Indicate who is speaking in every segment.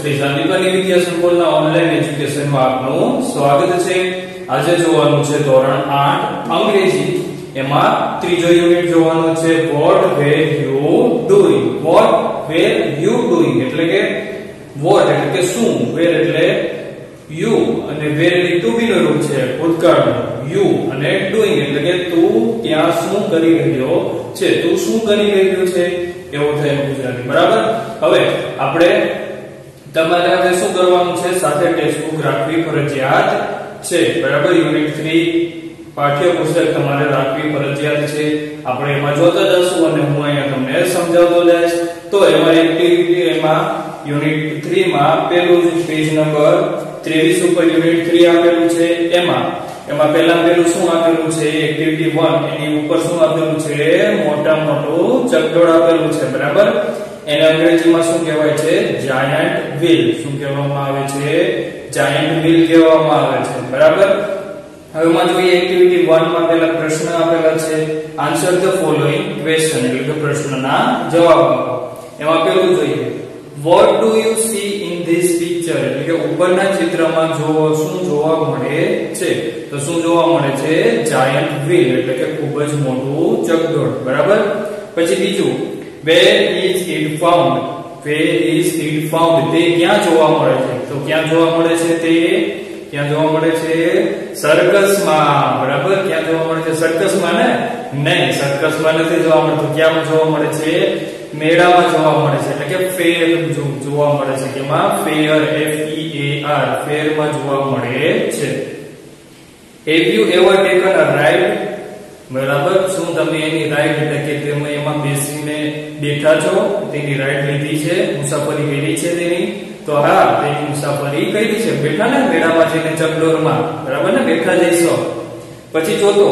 Speaker 1: શ્રી શાંતિપની વિદ્યા સંકુલના online એજ્યુકેશનમાં આપનું સ્વાગત છે। આજે જોવાનું છે ધોરણ 8 અંગ્રેજી, એમાં ત્રીજો યુનિટ જોવાનું છે what were you doing। what were you doing એટલે કે what એટલે કે શું, where એટલે you અને where એટલે to be નો રૂપ છે ભૂતકાળનો, you અને doing એટલે કે તું ત્યાં શું કરી રહ્યો છે, તું શું કરી રહ્યો છે એવું થાય ગુજરાતી, બરાબર। હવે આપણે તમારે હવે શું કરવાનું છે, સાથે ટેક્સ્ટબુક રાખવી ફરજિયાત છે, બરાબર। યુનિટ 3 પાઠ્યપુસ્તક તમારે રાખવી ફરજિયાત છે। આપણે એમાં જોતા જશું અને હું અહીંયા તમને સમજાવતો જઈશ। તો એમાં એક્ટિવિટી, એમાં યુનિટ 3 માં પહેલું પેજ નંબર 23 ઉપર યુનિટ 3 આપેલું છે। એમાં પહેલું શું આપેલું છે, એક્ટિવિટી 1, એની ઉપર શું આપેલું છે, મોટા મોટું ચકડોળ આપેલું છે, બરાબર। એને અંગ્રેજીમાં શું કહેવાય છે, જાયન્ટ વ્હીલ। શું કહેવામાં આવે છે, જાયન્ટ વ્હીલ કહેવામાં આવે છે, બરાબર। હવે માં જોઈએ એક્ટિવિટી 1 માં પહેલા પ્રશ્ન આપેલા છે, આન્સર ધ ફોલોઇંગ ક્વેશ્ચન એટલે કે પ્રશ્નના જવાબ આપો। એમાં પહેલું જોઈએ what do you see in this picture એટલે કે ઉપરના ચિત્રમાં શું જોવા મળે છે, તો શું જોવા મળે છે, જાયન્ટ વ્હીલ એટલે કે ખૂબ જ મોટું ચકડોળ, બરાબર। પછી બીજું where is it found, where is it found તે ક્યાં જોવા મળે છે, તો ક્યાં જોવા મળે છે, તે ક્યાં જોવા મળે છે, સર્કસમાં, બરાબર। ક્યાં જોવા મળે છે, સર્કસમાં ને, નહીં સર્કસમાં નથી જોવા મળતું, ક્યાં જોવા મળે છે, મેળામાં જોવા મળે છે એટલે કે ફેર જોવા મળે છે, કેમાં ફેર, FEAR ફેરમાં જોવા મળે છે। have you ever taken a ride, બરાબર। શું તમે એની રાઈડ એટલે કે તમે એમાં બેસીને બેઠા છો, તેની રાઈડ લીધી છે, મુસાફરી કરી છે તેની, તો હા તેની મુસાફરી કરી છે, બેઠા ને મેળામાં જઈને ચકડોળમાં, બરાબર ને, બેઠા જઈશો। પછી ચોથો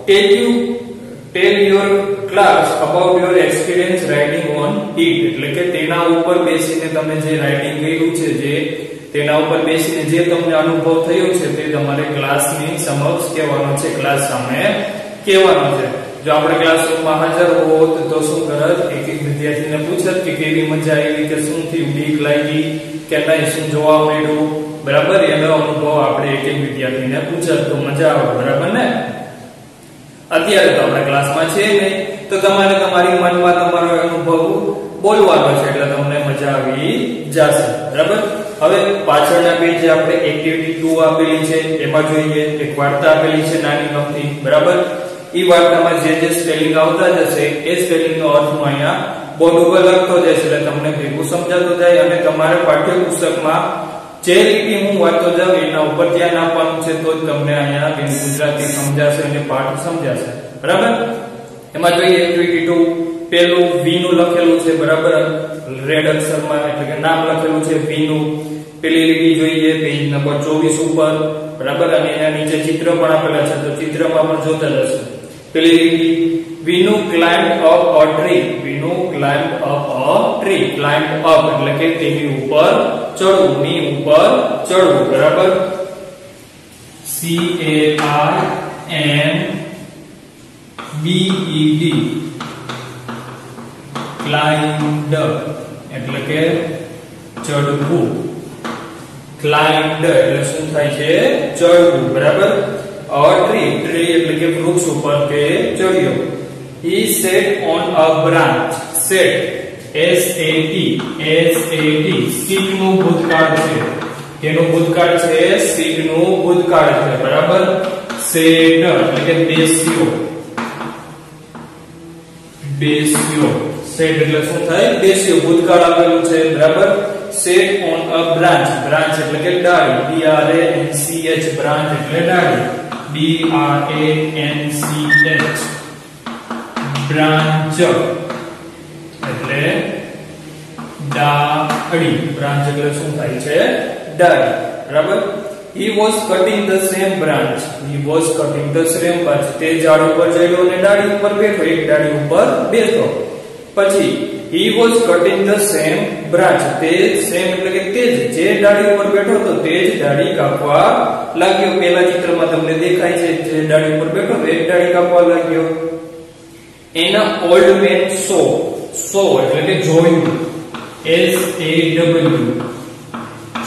Speaker 1: tell your class about your experience riding on it એટલે કે તેના ઉપર બેસીને તમે જે રાઇડિંગ કર્યું છે, જે તેના ઉપર બેસીને જે તમને અનુભવ થયો છે તે તમારે ક્લાસની સમક્ષ કહેવાનો છે, ક્લાસ સામે કહેવાનો છે। જો આપણે ક્લાસરૂમમાં હાજર હોત તો શું કરત, એક એક વિદ્યાર્થીને પૂછત કે કેવી મજા આવી, કે શું થયું, બીક લાગી કે નહીં, શું જોવા મળ્યું, બરાબર। એનો અનુભવ આપણે એક એક વિદ્યાર્થીને પૂછત તો મજા આવે, બરાબર ને। અત્યારે તો આપણે ક્લાસમાં છે ને, તો તમારે તમારી મનમાં તમારો અનુભવ બોલવાનો છે એટલે તમને મજા આવી જશે, બરાબર। હવે પાછળના પેજે આપણે એક્ટિવિટી 2 આપેલી છે, એમાં જોઈએ એક વાર્તા આપેલી છે નાની ગમતી, બરાબર। ઈ વાર્તામાં જે સ્પેલિંગ આવતા જશે એ સ્પેલિંગનો અર્થ હું અહીંયા બોર્ડ ઉપર લખતો જઈશ એટલે તમને ભેગું સમજાતું જાય, અને તમારે પાઠ્યપુસ્તકમાં જે રીતે હું વાંચતો જાઉં એના ઉપર ધ્યાન આપવાનું છે, તો જ તમને અહીંયા ગુજરાતી સમજાશે અને પાઠ સમજાશે, બરાબર। એમાં જોઈએ એક્ટિવિટી 2, પેલું V નું લખેલું છે, બરાબર, રેડ અક્ષરમાં એટલે કે નામ લખેલું છે V નું। પેલી લીટી જોઈએ પેજ નંબર 24 ઉપર, બરાબર, અને એના નીચે ચિત્ર પણ આપેલા છે, તો ચિત્રમાં પણ જોતા જશો। પેલી લીટી Vinu climbed up a tree, Vinu climbed up a tree, climbed up એટલે કે તેની ઉપર ચડવું, ની ઉપર ચડવું, બરાબર। CLIMBED climbed એટલે કે ચડવું, climbed એટલે શું થાય છે, ચડવું, બરાબર। a tree એટલે કે વૃક્ષ ઉપર તે ચડ્યો। he sat on a branch, sat SAT sit નું ભૂતકાળ છે, તેનું ભૂતકાળ છે, sit નું ભૂતકાળ છે, બરાબર। sat એટલે કે બેસ્યો, sat એટલે શું થાય, બેસ્યો, ભૂતકાળ આપેલું છે, બરાબર। sat on a branch એટલે કે ડાળી, BRANCH branch એટલે ડાળી, BRANCH branch એટલે ડાળી, branch એટલે શું થાય છે, ડાળી, બરાબર। he was cutting the same branch તે ઝાડ ઉપર ચડ્યો અને ડાળી ઉપર બેઠો, એક ડાળી ઉપર બેઠો। પછી he was cutting the same branch તે સેમ એટલે કે તે જે ડાળી ઉપર બેઠો તો તે જ ડાળી કાપવા લાગ્યો। પહેલા ચિત્રમાં તમને દેખાય છે જે ડાળી ઉપર બેઠો તો એક ડાળી કાપવા લાગ્યો। એના ઓલ્ડ મેન સો એટલે કે જોયું, SAW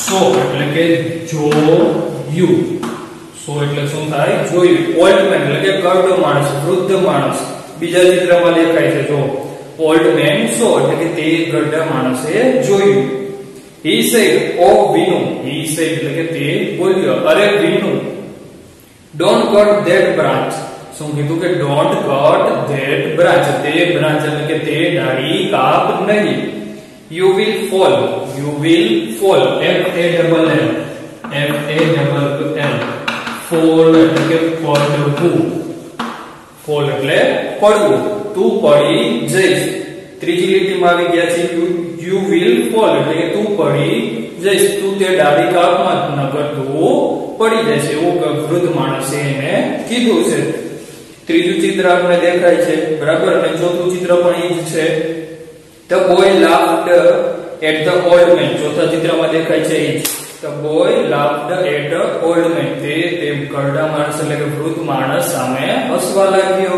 Speaker 1: સો એટલે કે જોયું. સો એટલે શું થાય? જોયું. ઓલ્ડ મેન એટલે કે કરડો માણસ, વૃદ્ધ માણસ. બીજા ચિત્રમાં દેખાય છે જો ઓલ્ડ મેન સો એટલે કે તે ગરડા માણસે જોયું. he said, oh Vinu, he said એટલે કે તે બોલ્યો, અરે Vinu, don't cut that branch. શું કીધું કે don't cut that branch, તે બ્રાન્ચ એટલે કે તે ડાળી કાપ નહીં. you will fall, you will fall, f a double l, f a double l, fall એટલે કે પડવું, fall એટલે પડવું, તું પડી જઈશ. ત્રીજી લીટીમાં આવી ગયા છે you will fall એટલે કે તું પડી જઈશ, તું તે ડાળી કાપમાં નકર તું પડી જશે, એવું વૃદ્ધ માણસે એને કીધું છે. ત્રીજું ચિત્ર આપણે દેખાય છે બરાબર, અને ચોથું ચિત્ર પણ એ જ છે. The boy laughed at the old man. ચોથા ચિત્રમાં દેખાય છે એ જ. The boy laughed at the old man. તે કરડા માણસ એટલે કે વૃદ્ધ માણસ સામે હસવા લાગ્યો.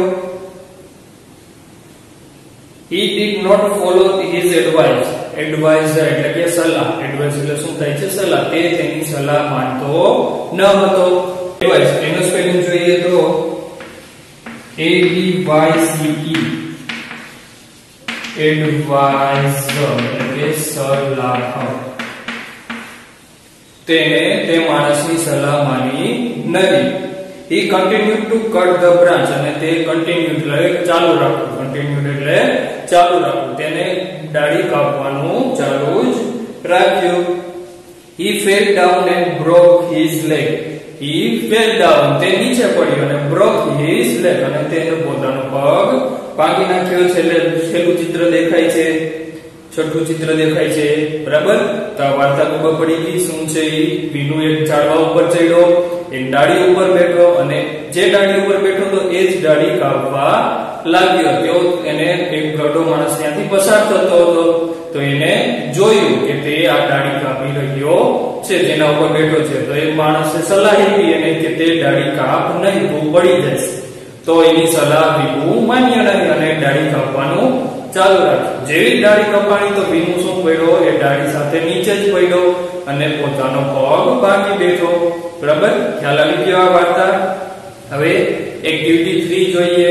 Speaker 1: He did not follow his advice. Advice એટલે કે સલાહ. Advice એટલે શું થાય છે? સલાહ. તે તેની સલાહ માનતો ન હતો. Advice એનો સ્પેલિંગ જોઈએ તો A D Y C E. Advisor એટલે કે સલાહ. તેને તે માણસની સલાહ માની નહીં. He continued to cut the branch. અને તે continued એટલે ચાલુ રાખવું. Continued એટલે ચાલુ રાખવું. તેને ડાળી કાપવાનું ચાલુ જ રાખ્યું. He fell down and broke his leg. He fell down. તે નીચે પડ્યો અને broke his leg. અને તેનો પોતાનો પગ ભાંગી નાખ્યો છે. એટલે છેલ્લું ચિત્ર દેખાય છે, છઠ્ઠું ચિત્ર દેખાય છે બરાબર. તો આ વાર્તા ખબર પડી ગઈ. શું છે? વિનુ એક ઝાડવા ઉપર ચડ્યો, એક ડાળી ઉપર બેઠો, અને જે ડાળી ઉપર બેઠો તો એ જ ડાળી કાપવા લાગ્યો. તેઓ એને એક ગરડો માણસ ત્યાંથી પસાર થતો હતો, તો એને જોયું કે તે આ ડાળી કાપી રહ્યો છે જેના ઉપર બેઠો છે. તો એ માણસે સલાહ આપી એને કે તે ડાળી કાપ નહીં, તું પડી જશે. તો એની સલાહ વિનુ માન્ય નહીં અને ડાળી કાપવાનું ચાલુ રાખ્યું. જેવી ડાળી કપાણી તો વિનુ શું પડ્યો? એ ડાળી સાથે નીચે જ પડ્યો અને પોતાનો પગ ભાંગી બેઠો. બરાબર, ખ્યાલ આવી ગયો આ વાર્તા. હવે એક્ટિવિટી 3 જોઈએ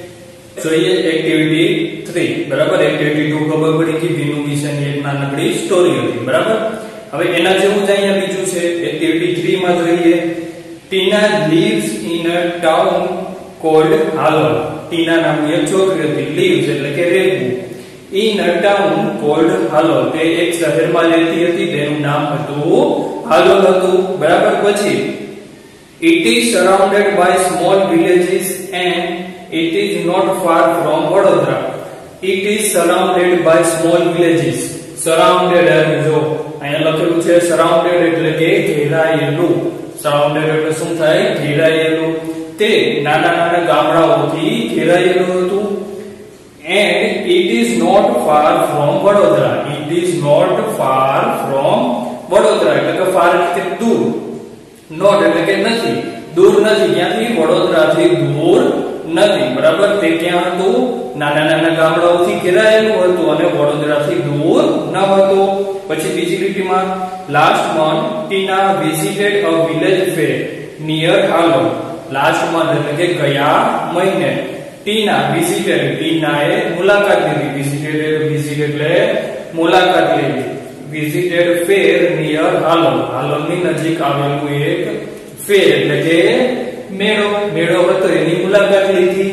Speaker 1: એક્ટિવિટી 3 બરાબર. એક્ટિવિટી 2 ખબર પડી કે વિનુ વિશેની એક નાનકડી સ્ટોરી હતી બરાબર. હવે એના જેવું જ અહીંયા બીજું છે. એક્ટિવિટી 3 માં જોઈએ. ટીના lives in a town called Halol. ટીના નામની એક છોકરી હતી. lives એટલે કે રહેવું. in a town called Halol. તે એક શહેરમાં રહેતી હતી, તેનું નામ હતું હાલોલ હતું બરાબર. પછી it is surrounded by small villages and it is not far from Vadodara. It is surrounded by small villages. Surrounded જો અહીંયા લખેલું છે surrounded એટલે કે ઘેરાયેલું. Surrounded એટલે શું થાય? ઘેરાયેલું. તે નાના નાના ગામડાઓથી ઘેરાયેલું હતું. And it is not far from Vadodara. It is not far from Vadodara એટલે કે far એટલે કે દૂર. Not એટલે કે નથી, દૂર નથી. ક્યાંથી? વડોદરાથી દૂર નથી બરાબર. તે ક્યાં હતું? નાના નાના ગામડાઓથી ઘેરાયેલું હતું અને વડોદરાથી દૂર ન હતું. પછી બીજી લીટીમાં last month Tina visited a village fair near Halol. Last month એટલે કે ગયા મહિને ટીના વિઝિટેડ, ટીનાએ મુલાકાત લીધી. વિઝિટ એટલે મુલાકાત લેવી. Visited fair near Halol. હાલોલની નજીક આવેલું એક ફેર એટલે કે મેળો હતો, એની મુલાકાત લીધી.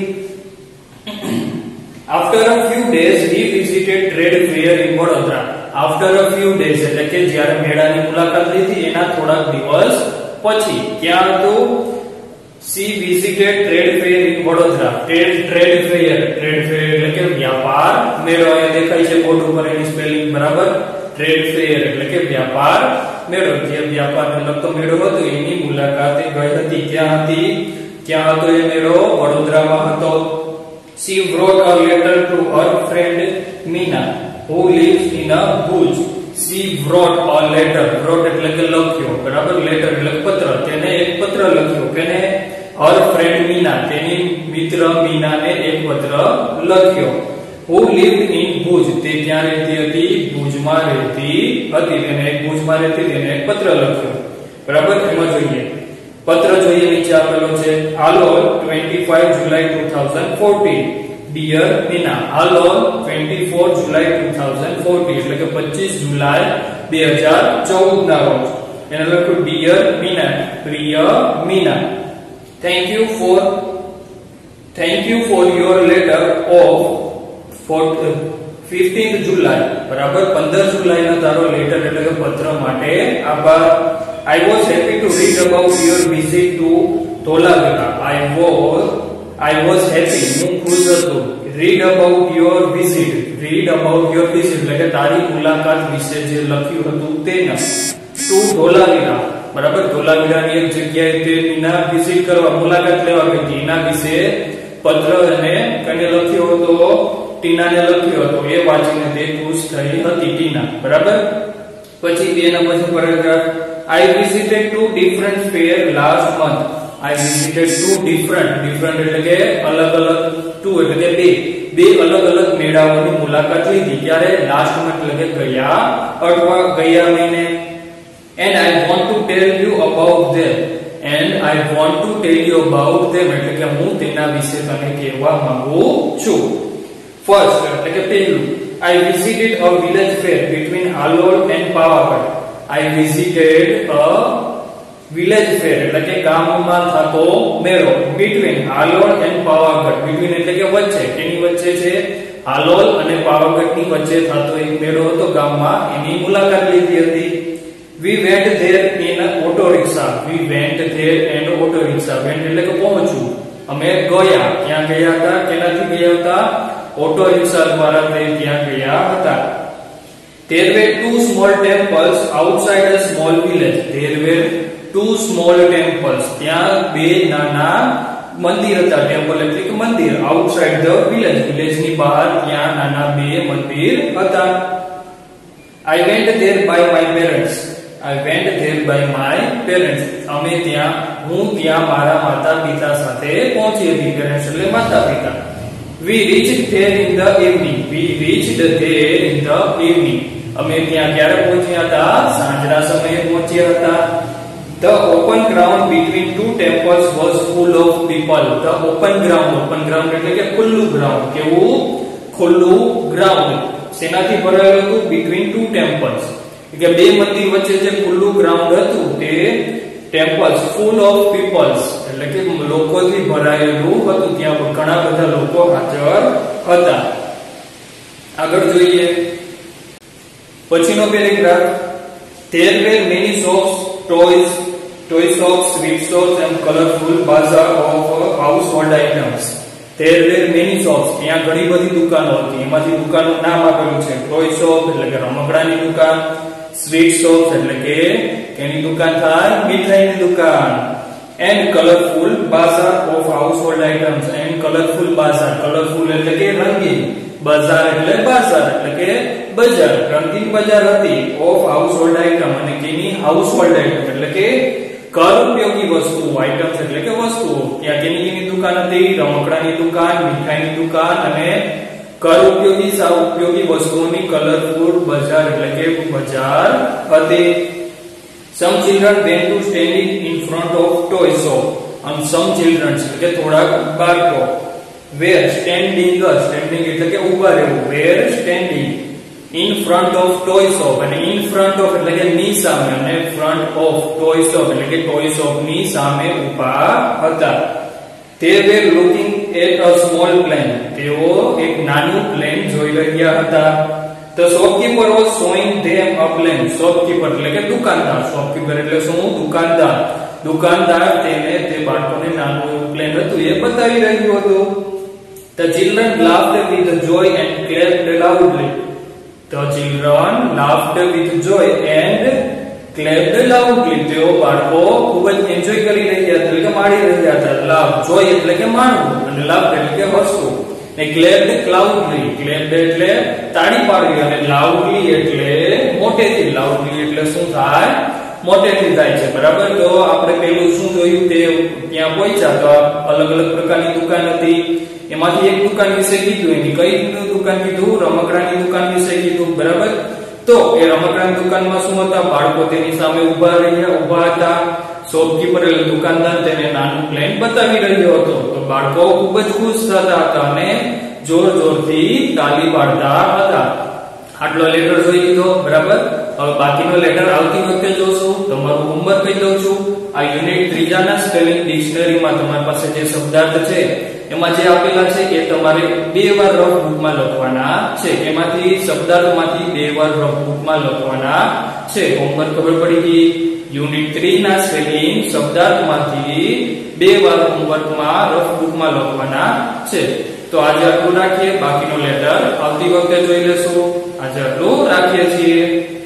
Speaker 1: After a few days he visited trade fair in Vadodara. After a few days એટલે કે જ્યારે મેળાની મુલાકાત લીધી એના થોડાક દિવસ પછી ક્યાં હતું? She visited trade fair in Vadodara. Trade fair એટલે કે વ્યાપાર મેળો. અહીંયા દેખાય છે બોર્ડ ઉપર એની સ્પેલિંગ બરાબર. ટ્રેડ ફેર એટલે કે વ્યાપાર મેળો. જે વ્યાપારને લગતો મેળો હતો એની મુલાકાતે ગઈ હતી. ક્યાં હતો એ મેળો? વડોદરામાં હતો. She wrote a letter to her friend Meena who lives in a Bhuj. She wrote a letter. wrote એટલે કે લખ્યો બરાબર. letter એટલે પત્ર. તેને એક પત્ર લખ્યો. કેને? her friend Meena. તેની મિત્ર મીનાને એક પત્ર લખ્યો. who lived in Bhuj. તે ક્યાં રહેતી હતી? ભુજમાં ભુજમાં રહેતી હતી, તેને એક ભુજમાં રહેતી તેને એક પત્ર લખ્યો, બરાબર. એમાં જોઈએ પત્ર જોઈએ, નીચે આપેલો છે હાલોલ 25 જુલાઈ 2014 ડિયર મીના. હાલોલ 24 જુલાઈ 2014 એટલે કે 25 જુલાઈ 2014 ના રોજ એને લખ્યું ડિયર મીના, પ્રિય Meena. Thank you for your letter of 15th July, બરાબર. 15 જુલાઈનો તારો લેટર એટલે કે પત્ર માટે આભાર. I was happy to read about your visit to Dholavira. I was happy, હું ખુશ હતો. Read about your visit એટલે કે તારી મુલાકાત વિશે જે લખ્યું હતું તેને. To Dholavira, બરાબર. ધોલાવીરાની એક જગ્યાએ તે મીના વિઝિટ કરવા, મુલાકાત લેવા ગઈ હતી. એના વિશે પત્ર અને કને લખ્યો હતો? ટીનાને લખ્યો હતો. એ વાંચીને તે ખુશ થઈ હતી ટીના, બરાબર. પછી તેના પછી paragraph I visited two different fair last month. I visited two different એટલે કે અલગ two એટલે કે બે અલગ મેળાઓની મુલાકાત લીધી. ક્યારે? લાસ્ટ મંથ એટલે કે ગયા મહિને. And I want to tell you about them. એટલે કે હું તેના વિશે તને કહેવા માંગુ છું. First એટલે કે પહેલું, I visited a village fair between Halol and Pavagadh. I visited a village fair એટલે કે ગામમાં થતો મેળો. Between Halol and Pavagadh, between એટલે કે વચ્ચે, તેની વચ્ચે છે હાલોલ અને પાવાગઢની વચ્ચે થતો એક મેળો હતો ગામમાં, એની મુલાકાત લીધી હતી. We went there in an auto rickshaw. Went એટલે કે પહોંચવું. અમે ગયા, ક્યાં ગયા હતા? કેનાથી ગયા હતા? ઓટો રિક્ષા દ્વારા તે ત્યાં ગયા હતા. There were two small temples outside a small village. ત્યાં બે નાના મંદિર હતા. ટેમ્પલ એટલે કે મંદિર. આઉટસાઇડ ધ વિલેજ, ની બહાર ત્યાં નાના બે મંદિર હતા. I went there by my parents. હું ત્યાં મારા માતા પિતા સાથે પહોંચી હતી. પેરેન્ટ્સ એટલે માતા પિતા. We reached there in the evening. અમે ત્યાં ક્યારે પહોંચ્યા હતા? સાંજના સમયે પહોંચ્યા હતા. The open ground between two temples was full of people. The open ground એટલે કે ખુલ્લું ગ્રાઉન્ડ. કેવું? ખુલ્લું ગ્રાઉન્ડ. શેનાથી ભરાયેલું હતું? Between two temples એટલે બે મંદિર વચ્ચે જે ખુલ્લું ગ્રાઉન્ડ હતું તે temples full of peoples એટલે કે લોકોથી ભરાયેલું હતું. ત્યાં ઘણા બધા લોકો હાજર હતા. આગળ જોઈએ પછીનો paragraph. There were many shops, toy shops, sweet shops and colorful bazaar of household items. There were many shops. ત્યાં ઘણી બધી દુકાનો હતી. એમાંથી દુકાનનું નામ આપેલું છે. toy shop એટલે કે રમકડાની દુકાન, sweet shops એટલે કે કેની દુકાન થાય? મીઠાઈની દુકાન. And colorful bazaar of household items. Colorful એટલે કે રંગીન, બજાર એટલે કે બજાર, રંગીન બજાર હતી. of household item અને કેની? household item એટલે કે ઘર ઉપયોગી વસ્તુઓ. items એટલે કે વસ્તુઓ. ત્યાં કેની દુકાન હતી? રમકડાની દુકાન, મીઠાઈની દુકાન અને ઘર ઉપયોગી વસ્તુઓની કલરફુલ બજાર એટલે કે બજાર હતી. Some children went to standing in front of toy shop. And some children એટલે કે થોડાક બાળકો were standing એટલે કે ઊભા રહેવું. were standing in front of toy shop અને in front of એટલે કે ની સામે અને front of toy shop એટલે કે toy shop ની સામે ઊભા હતા. They were looking at a small plane. તેઓ એક નાનું પ્લેન જોઈ રહ્યા હતા. The shopkeeper was showing them a plane. Shopkeeper એટલે કે દુકાનદાર. Shopkeeper એટલે શું? દુકાનદાર તેને તે બાળકોને નાનું એવું પ્લેન હતું એ બતાવી રહ્યું હતું. The children laughed with joy and clapped loudly. તેઓ બાળકો ખૂબ જ એન્જોય કરી રહ્યા હતા એટલે કે માણી રહ્યા હતા. લાભ, જોય એટલે કે માણવું અને લાભ એટલે કે હસવું. ને ક્લેપ્ડ એટલે તાળી પાડવી અને લાઉડલી એટલે મોટેથી. લાઉડલી એટલે શું થાય? મોટેથી થાય છે, બરાબર. તો આપણે પેલું શું જોયું? તે ત્યાં પહોંચ્યા તો અલગ પ્રકારની દુકાન હતી. એમાંથી એક દુકાન વિશે કીધું. એની કઈ દુકાન કીધું? રમકડાની દુકાન વિશે કીધું, બરાબર. તો એ રમકડાની દુકાનમાં શું હતા, બાળકો તેની સામે ઉભા હતા. શોપકીપર એટલે દુકાનદાર તેને નાનું પ્લેન બતાવી રહ્યો હતો. તો બાળકો ખૂબ જ ખુશ થતા હતા અને જોરથી તાલી પાડતા હતા. આટલો લેટર જોઈ લીધો, બરાબર. હવે બાકીનો લેટર આવતી વખતે જોશું. તમારું હોમવર્ક કહી દઉં છું. આ યુનિટ 3 ના સ્પેલિંગ ડિક્શનરીમાં તમારી પાસે જે શબ્દાર્થ છે એમાં જે આપેલા છે એ તમારે 2 વાર રફ બુકમાં લખવાના છે. એમાંથી શબ્દાર્થમાંથી 2 વાર રફ બુકમાં લખવાના છે. હોમવર્ક ખબર પડી ગઈ. યુનિટ 3 ના સ્પેલિંગ શબ્દાર્થમાંથી 2 વાર હોમવર્કમાં રફ બુકમાં લખવાના છે. તો આજે આટલું રાખીએ. બાકીનો લેટર આવતી વખતે જોઈ લેશું. આજે આટલું રાખીએ છીએ.